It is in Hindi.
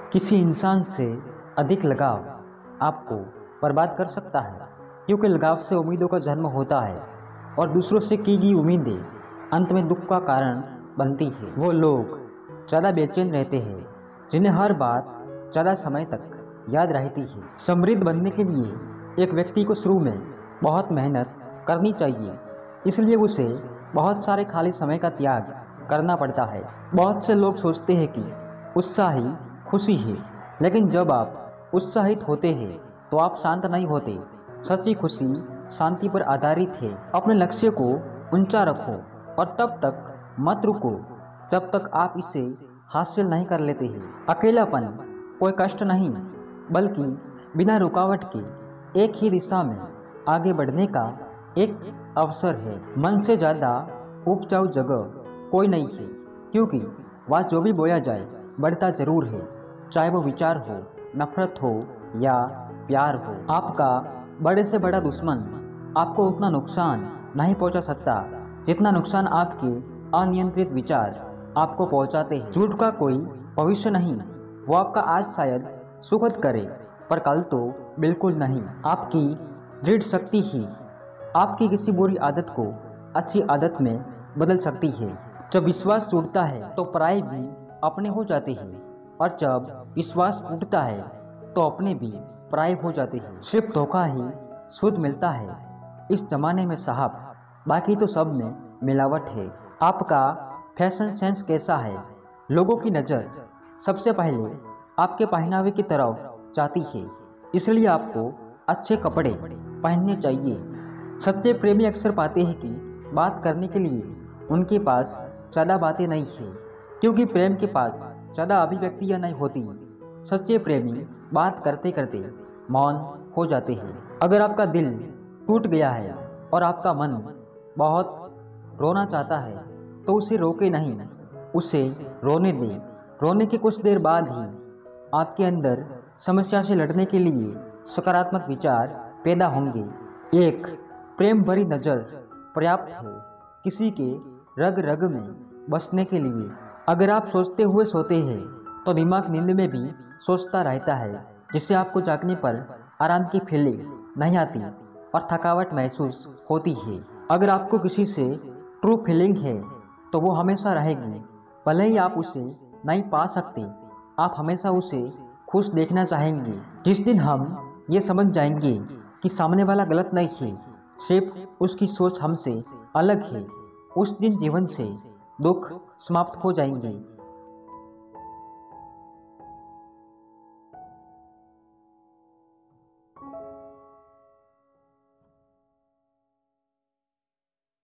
किसी इंसान से अधिक लगाव आपको बर्बाद कर सकता है, क्योंकि लगाव से उम्मीदों का जन्म होता है और दूसरों से की गई उम्मीदें अंत में दुख का कारण बनती है। वो लोग ज़्यादा बेचैन रहते हैं जिन्हें हर बात ज़्यादा समय तक याद रहती है। समृद्ध बनने के लिए एक व्यक्ति को शुरू में बहुत मेहनत करनी चाहिए, इसलिए उसे बहुत सारे खाली समय का त्याग करना पड़ता है। बहुत से लोग सोचते हैं कि उत्साह ही खुशी है, लेकिन जब आप उत्साहित होते हैं तो आप शांत नहीं होते। सच्ची खुशी शांति पर आधारित है। अपने लक्ष्य को ऊंचा रखो और तब तक मत रुको जब तक आप इसे हासिल नहीं कर लेते हैं। अकेलापन कोई कष्ट नहीं, बल्कि बिना रुकावट के एक ही दिशा में आगे बढ़ने का एक अवसर है। मन से ज़्यादा उपजाऊ जगह कोई नहीं है, क्योंकि वह जो भी बोया जाए बढ़ता जरूर है, चाहे वो विचार हो, नफरत हो या प्यार हो। आपका बड़े से बड़ा दुश्मन आपको उतना नुकसान नहीं पहुंचा सकता जितना नुकसान आपके अनियंत्रित विचार आपको पहुंचाते हैं। झूठ का कोई भविष्य नहीं, वो आपका आज शायद सुखद करे पर कल तो बिल्कुल नहीं। आपकी दृढ़ शक्ति ही आपकी किसी बुरी आदत को अच्छी आदत में बदल सकती है। जब विश्वास टूटता है तो पराये भी अपने हो जाते हैं, और जब विश्वास टूटता है तो अपने भी पराये हो जाते हैं। सिर्फ धोखा ही शुद्ध मिलता है इस जमाने में साहब, बाकी तो सब में मिलावट है। आपका फैशन सेंस कैसा है, लोगों की नज़र सबसे पहले आपके पहनावे की तरफ जाती है, इसलिए आपको अच्छे कपड़े पहनने चाहिए। सच्चे प्रेमी अक्सर पाते हैं कि बात करने के लिए उनके पास ज़्यादा बातें नहीं है, क्योंकि प्रेम के पास ज़्यादा अभिव्यक्तियाँ नहीं होती। सच्चे प्रेमी बात करते करते मौन हो जाते हैं। अगर आपका दिल टूट गया है और आपका मन बहुत रोना चाहता है तो उसे रोके नहीं, उसे रोने दें। रोने के कुछ देर बाद ही आपके अंदर समस्या से लड़ने के लिए सकारात्मक विचार पैदा होंगे। एक प्रेम भरी नज़र पर्याप्त है किसी के रग रग में बसने के लिए। अगर आप सोचते हुए सोते हैं तो दिमाग नींद में भी सोचता रहता है, जिससे आपको जागने पर आराम की फीलिंग नहीं आती और थकावट महसूस होती है। अगर आपको किसी से ट्रू फीलिंग है तो वो हमेशा रहेगी, भले ही आप उसे नहीं पा सकते, आप हमेशा उसे खुश देखना चाहेंगे। जिस दिन हम ये समझ जाएंगे कि सामने वाला गलत नहीं है, सिर्फ उसकी सोच हमसे अलग है, उस दिन जीवन से दुख समाप्त हो जाएंगे।